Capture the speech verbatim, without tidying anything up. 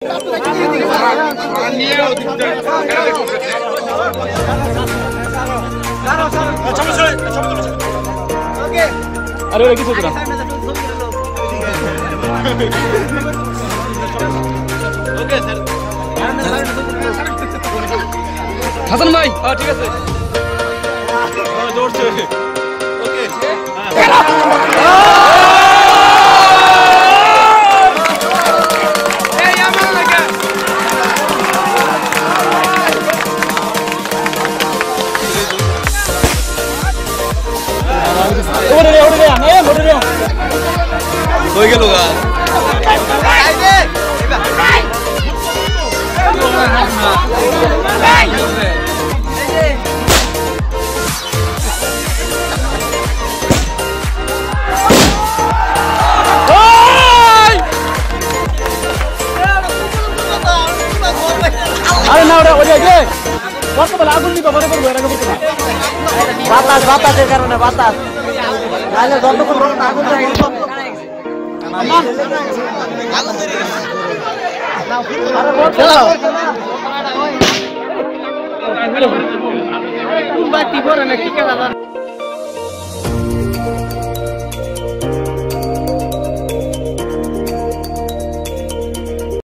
আরে ওরা কিছু না ওকে স্যার হাসান ভাই হ্যাঁ ঠিক আছে হ্যাঁ দৌড়ছে ওকে এই আমার লাগা ওরে রে ওরে রে না ওরে রে হয়ে গেল গা এই যে আরে না ওরে ওরে যে কত বড় আগুন দিবা বড় বড় এরকম করতে না বাতাস বাতাসের কারণে বাতাস নালে যতক্ষণ রোদ আগুন যায় আগুন ধরে আরে বল চলো তুমি বাতি করে না কি কাজ